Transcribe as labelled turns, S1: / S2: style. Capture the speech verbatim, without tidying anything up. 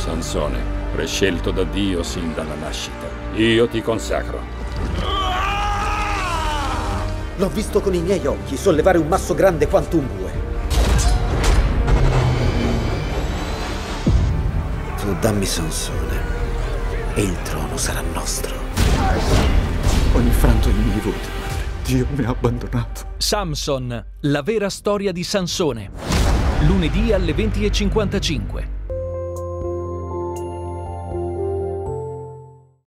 S1: Sansone, prescelto da Dio sin dalla nascita. Io ti consacro.
S2: L'ho visto con i miei occhi sollevare un masso grande quanto un bue. Tu dammi Sansone e il trono sarà nostro.
S3: Ho infranto i miei voti, madre. Dio mi ha abbandonato.
S4: Samson, la vera storia di Sansone. Lunedì alle venti e cinquantacinque.